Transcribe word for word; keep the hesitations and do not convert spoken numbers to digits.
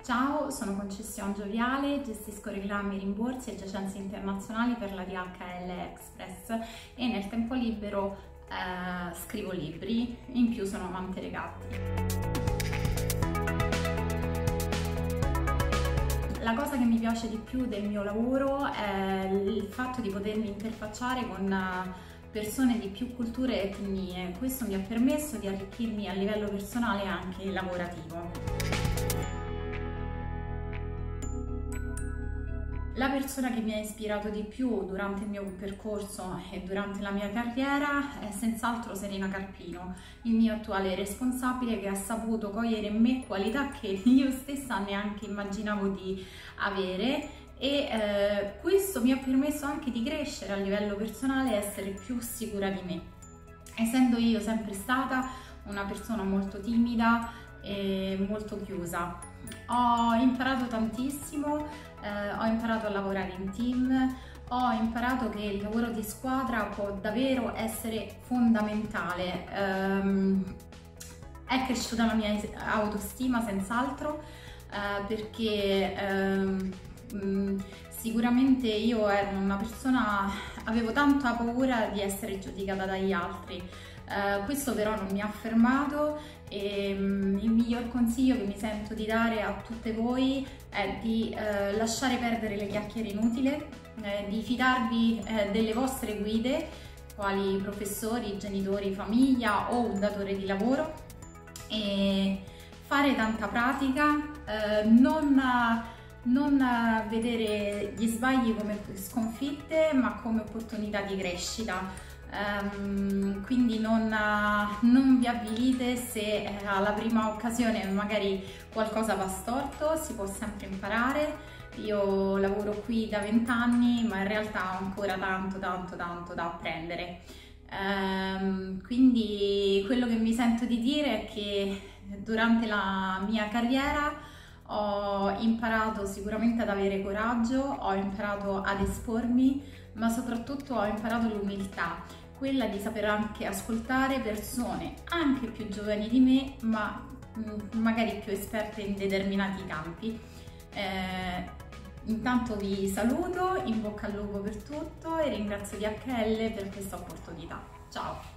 Ciao, sono Concession Gioviale, gestisco reclami, rimborsi e giacenze internazionali per la D H L Express e nel tempo libero eh, scrivo libri, in più sono amante dei gatti. La cosa che mi piace di più del mio lavoro è il fatto di potermi interfacciare con persone di più culture e etnie. Questo mi ha permesso di arricchirmi a livello personale e anche lavorativo. La persona che mi ha ispirato di più durante il mio percorso e durante la mia carriera è senz'altro Serena Carpino, il mio attuale responsabile, che ha saputo cogliere in me qualità che io stessa neanche immaginavo di avere e eh, questo mi ha permesso anche di crescere a livello personale e essere più sicura di me, essendo io sempre stata una persona molto timida e molto chiusa. Ho imparato tantissimo, eh, ho imparato a lavorare in team, ho imparato che il lavoro di squadra può davvero essere fondamentale. Um, è cresciuta la mia autostima senz'altro, eh, perché um, mh, sicuramente io ero una persona, avevo tanta paura di essere giudicata dagli altri. Uh, questo però non mi ha fermato e um, il miglior consiglio che mi sento di dare a tutte voi è di uh, lasciare perdere le chiacchiere inutili, eh, di fidarvi eh, delle vostre guide, quali professori, genitori, famiglia o un datore di lavoro, e fare tanta pratica, eh, non, non vedere gli sbagli come sconfitte ma come opportunità di crescita. Um, quindi non, uh, non vi avvilite se eh, alla prima occasione magari qualcosa va storto, si può sempre imparare. Io lavoro qui da vent'anni, ma in realtà ho ancora tanto tanto tanto da apprendere. Um, quindi quello che mi sento di dire è che durante la mia carriera ho imparato sicuramente ad avere coraggio, ho imparato ad espormi, ma soprattutto ho imparato l'umiltà, quella di saper anche ascoltare persone anche più giovani di me, ma magari più esperte in determinati campi. Eh, intanto vi saluto, in bocca al lupo per tutto e ringrazio D H L per questa opportunità. Ciao!